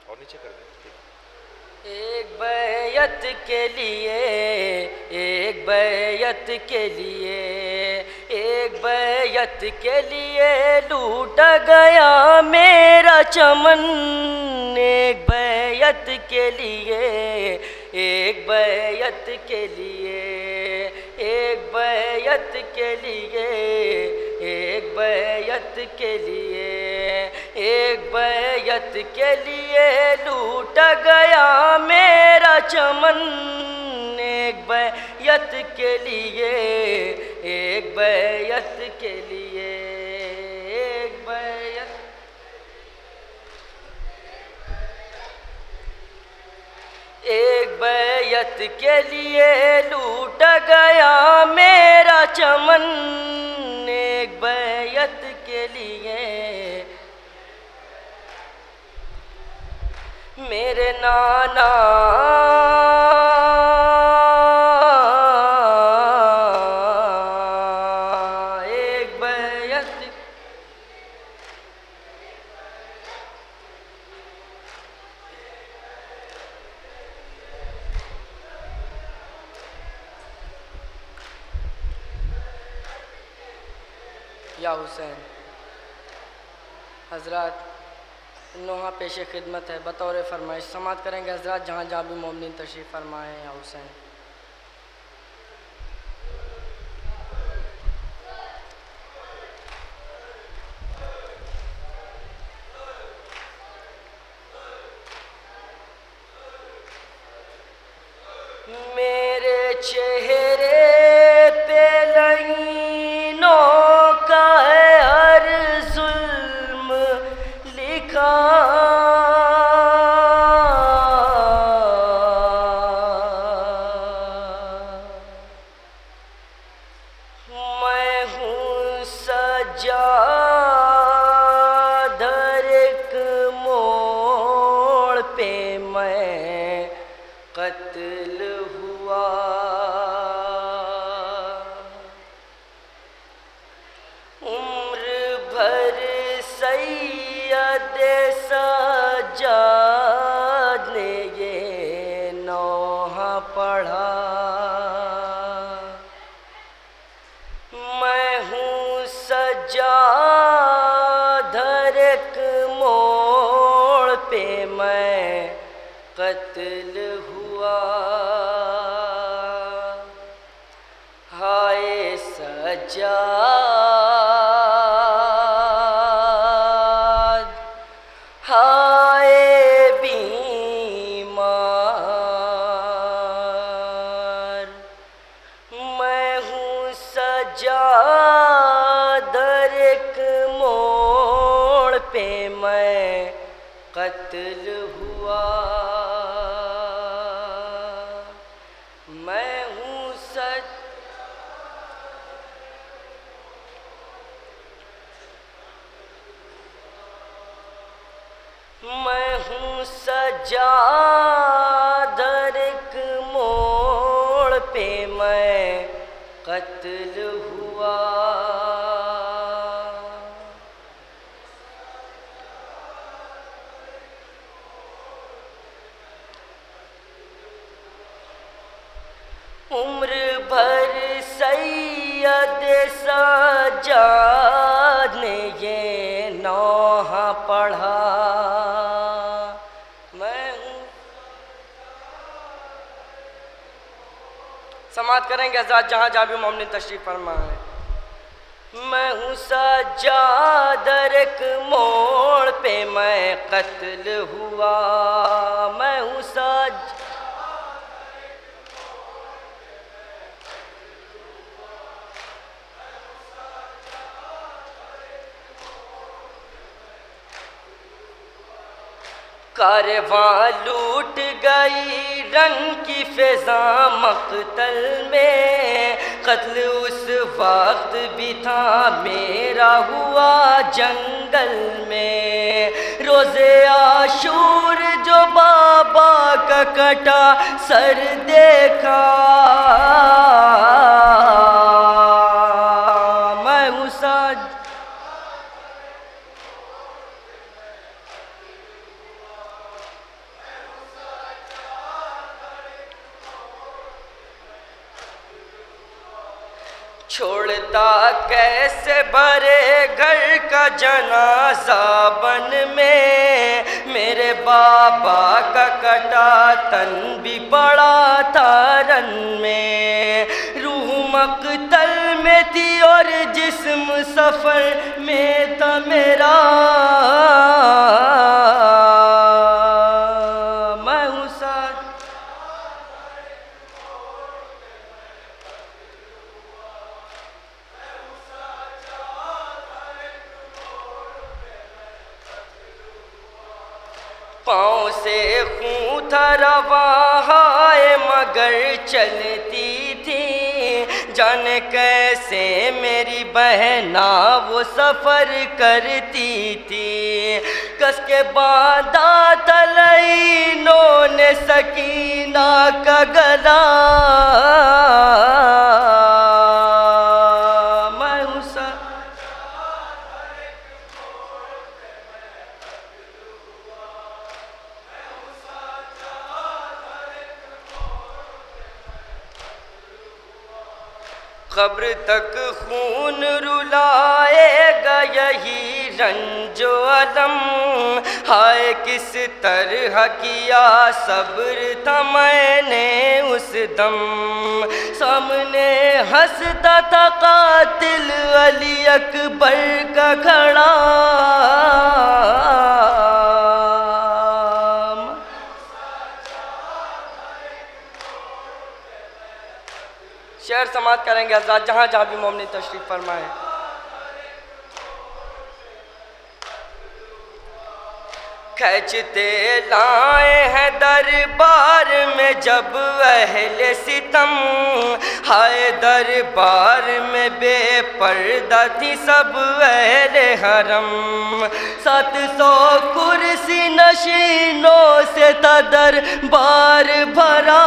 اور نیچے کر دیں. ایک بیعت کے لیے، ایک بیعت کے لیے، ایک بیعت کے لیے لوٹا گیا میرا چمن. ایک بیعت کے لیے، ایک بیعت کے لیے، ایک بیعت کے لیے، ایک بیعت کے لیے، ایک بیعت کے لیے لوٹا گیا میرا چمن. ایک بیعت کے لیے، ایک بیعت کے لیے، ایک بیعت. ایک بیعت کے لیے لوٹا گیا میرا چمن. ایک بیعت کے لیے میرے نانا ایک بیعت. یا حسین. حضرات نوحہ پیش خدمت ہے بطور فرمائش سماعت کریں گے حضرات جہاں جہاں بھی مومنین تشریف فرمائے ہیں. یا حسین. میرے چہرے پہ لعینوں کا ہے ہر ظلم لکھا. میں ہوں سجاد ہر ایک موڑ پہ میں قتل ہوا. عمر بھر سید سجاد نے یہ نوحہ پڑھا. میں ہوں سجاد ہر ایک موڑ پہ میں قتل ہوا. ہائے سجاد، ہائے بیمار. میں ہوں سجاد ہر ایک موڑ پہ میں قتل ہوا. میں ہوں میں ہوں سجاد ہر ایک موڑ پہ میں قتل ہوا. عمر بھر سید سجاد نے یہ نوحہ پڑھا. میں ہوں سماعت کریں گے حضرات جہاں جہاں بھی مومنین تشریف فرما ہے. میں ہوں سجاد ہر ایک موڑ پہ میں قتل ہوا. میں ہوں کارواں لوٹ گئی رنگ کی فضاں مقتل میں. قتل اس وقت بھی تھا میرا ہوا جنگل میں. روز عاشور جو بابا کا کٹا سر دیکھا. میں ہوں چھوڑتا کیسے بھرے گھر کا جنازہ بن میں، میرے بابا کا کٹا تن بھی پڑا تھا رن میں، روح مقتل میں تھی اور جسم سفر میں تھا میرا، میں ہوں ساتھ پاؤں سے خون تھا رواں ہے مگر چلتی تھی، جانے کیسے میری بہنا وہ سفر کرتی تھی، کس کے باندھا تھا لعینوں نے سکینہ کا گلا، میں ہوں قبر تک خون رلائے گا یہی رنج و الم، ہائے کس طرح کیا صبر تھا میں نے اس دم، سامنے ہنستا تھا قاتل علی اکبر کا کھڑا، شعر سماعت کریں گے حضرات جہاں جہاں بھی مومنین تشریف فرمائے۔ کھینچتے لائے ہیں دربار میں جب اہل ستم، ہائے دربار میں بے پردہ تھی سب اہل حرم، 700 کرسی نشینوں سے تھا دربار بھرا،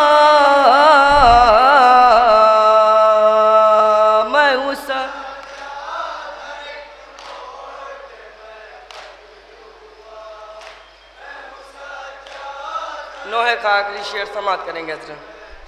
میں ہوں نوحے کا آخری شعر سماعت کریں گے حضرت۔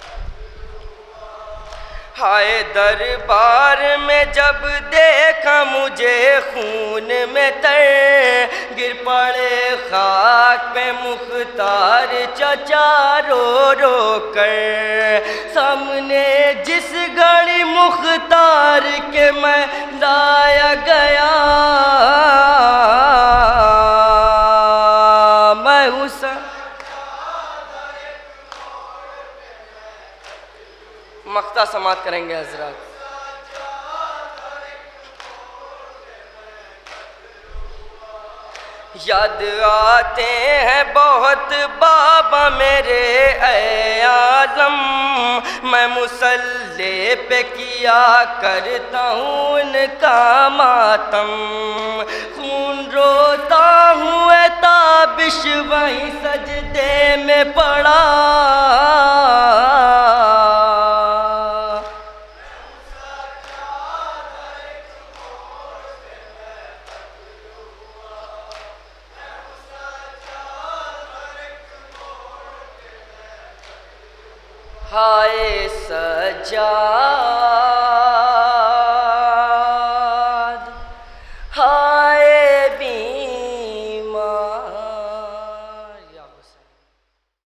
ہائے دربار میں جب دیکھا مجھے خون میں تر، گر پڑے خاک پہ مختار چچا رو رو کر، سامنے جس گھڑی مختار کے میں لایا گیا، میں ہوں مقطع سماعت کریں گے حضرات۔ یاد آتے ہیں بہت بابا میرے اے عالم، میں مصلی پہ کیا کرتا ہوں ان کا ماتم، خون روتا ہوں اے تابش وہیں سجدے میں پڑا، ہائے سجادہ